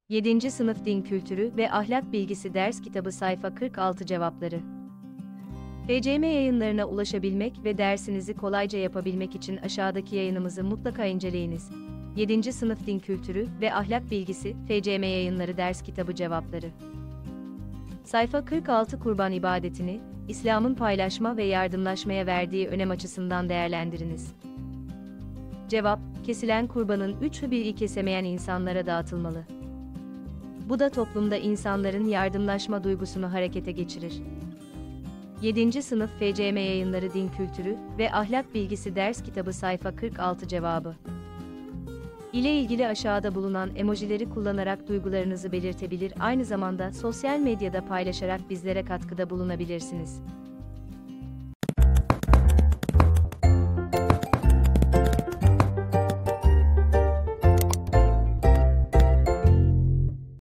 7. Sınıf Din Kültürü ve Ahlak Bilgisi Ders Kitabı Sayfa 46 Cevapları. FCM yayınlarına ulaşabilmek ve dersinizi kolayca yapabilmek için aşağıdaki yayınımızı mutlaka inceleyiniz. 7. Sınıf Din Kültürü ve Ahlak Bilgisi, FCM Yayınları Ders Kitabı Cevapları. Sayfa 46 Kurban ibadetini, İslam'ın paylaşma ve yardımlaşmaya verdiği önem açısından değerlendiriniz. Cevap, kesilen kurbanın üçte biri kesemeyen insanlara dağıtılmalı. Bu da toplumda insanların yardımlaşma duygusunu harekete geçirir. 7. Sınıf FCM Yayınları Din Kültürü ve Ahlak Bilgisi Ders Kitabı Sayfa 46 Cevabı ile ilgili aşağıda bulunan emojileri kullanarak duygularınızı belirtebilir, aynı zamanda sosyal medyada paylaşarak bizlere katkıda bulunabilirsiniz.